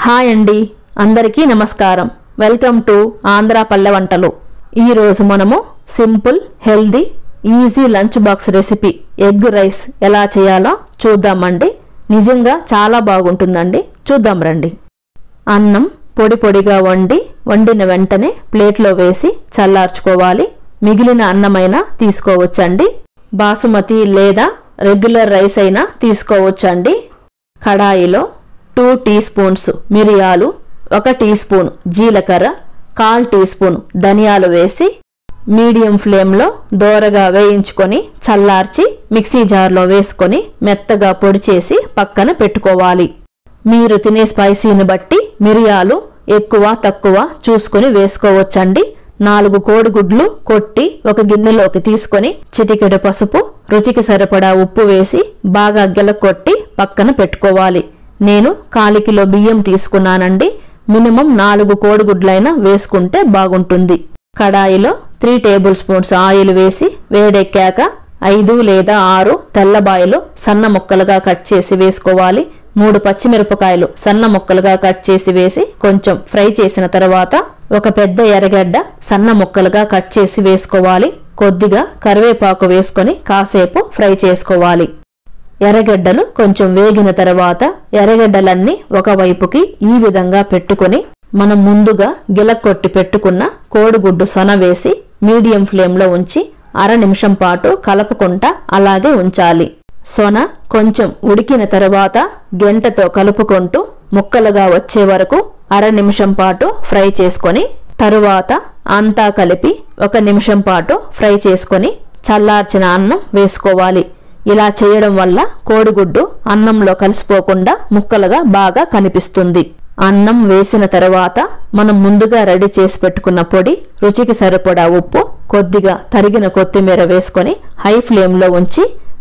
Hi అండి, అందరికీ నమస్కారం. వెల్కమ్ టు ఆంధ్ర పల్లె వంటలు. ఈరోజు మనము simple healthy easy lunch box recipe egg rice ఎలా చేయాలో చూద్దామండి. నిజంగా చాలా బాగుంటుందండి. చూద్దాం రండి. అన్నం పొడి పొడిగా వండిన వెంటనే ప్లేట్లో వేసి చల్లార్చుకోవాలి. మిగిలిన అన్నమైనా తీసుకోవచ్చండి. బాసుమతి లేదా రెగ్యులర్ రైస్ అయినా తీసుకోవచ్చండి. కడాయిలో 2 టీ స్పూన్స్ మిరియాలు, 1 టీ స్పూన్ జీలకర్ర, 1/4 టీ స్పూన్ ధనియాలు వేసి మీడియం ఫ్లేమ్లో దోరగా వేయించుకొని చల్లార్చి మిక్సీ జార్లో వేసుకొని మెత్తగా పొడి చేసి పక్కన పెట్టుకోవాలి. మీరు తినే స్పైసీని బట్టి మిరియాలు ఎక్కువ తక్కువ చూసుకొని వేసుకోవచ్చండి. 4 కోడిగుడ్లు కొట్టి ఒక గిన్నెలోకి తీసుకొని చిటికెడు పసుపు, రుచికి సరిపడా ఉప్పు వేసి బాగా గిలకొట్టి పక్కన పెట్టుకోవాలి. నేను 1/4 కిలో బియ్యం తీసుకున్నానండి. మినిమం 4 కోడిగుడ్లైనా వేసుకుంటే బాగుంటుంది. కడాయిలో 3 టేబుల్ స్పూన్స్ ఆయిల్ వేసి వేడెక్కాక 5 లేదా 6 తెల్లబాయలు సన్న ముక్కలుగా కట్ చేసి వేసుకోవాలి. 3 పచ్చిమిరపకాయలు సన్న ముక్కలుగా కట్ చేసి వేసి కొంచెం ఫ్రై చేసిన తర్వాత ఒక పెద్ద ఎర్రగడ్డ సన్న ముక్కలుగా కట్ చేసి వేసుకోవాలి. కొద్దిగా కరివేపాకు వేసుకొని కాసేపు ఫ్రై చేసుకోవాలి. ఎర్రగడ్డలు కొంచెం వేగిన తర్వాత ఎర్రగడ్డలన్నీ ఒకవైపుకి ఈ విధంగా పెట్టుకుని మనం ముందుగా గిలకొట్టి పెట్టుకున్న కోడిగుడ్డు సొన వేసి మీడియం ఫ్లేమ్లో ఉంచి 1/2 నిమిషం పాటు కలుపుకుంటా అలాగే ఉంచాలి. సొన కొంచెం ఉడికిన తర్వాత గెంటతో కలుపుకుంటూ ముక్కలుగా వచ్చే వరకు 1/2 నిమిషం పాటు ఫ్రై చేసుకొని తరువాత అంతా కలిపి 1 నిమిషం పాటు ఫ్రై చేసుకొని చల్లార్చిన అన్నం వేసుకోవాలి. ఇలా చేయడం వల్ల కోడిగుడ్డు అన్నంలో కలిసిపోకుండా ముక్కలుగా బాగా కనిపిస్తుంది. అన్నం వేసిన తర్వాత మనం ముందుగా రెడీ చేసి పెట్టుకున్న పొడి, రుచికి సరిపడా ఉప్పు, కొద్దిగా తరిగిన కొత్తిమీర వేసుకొని హై ఫ్లేమ్లో ఉంచి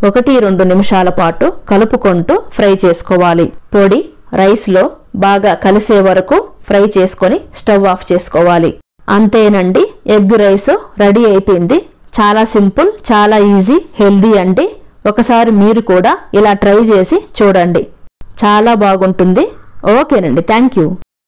1-2 నిమిషాల పాటు కలుపుకుంటూ ఫ్రై చేసుకోవాలి. పొడి రైస్లో బాగా కలిసే వరకు ఫ్రై చేసుకొని స్టవ్ ఆఫ్ చేసుకోవాలి. అంతేనండి, ఎగ్ రైస్ రెడీ అయిపోయింది. చాలా సింపుల్, చాలా ఈజీ, హెల్దీ అండి. ఒకసారి మీరు కూడా ఇలా ట్రై చేసి చూడండి. చాలా బాగుంటుంది. ఓకేనండి, థ్యాంక్ యూ.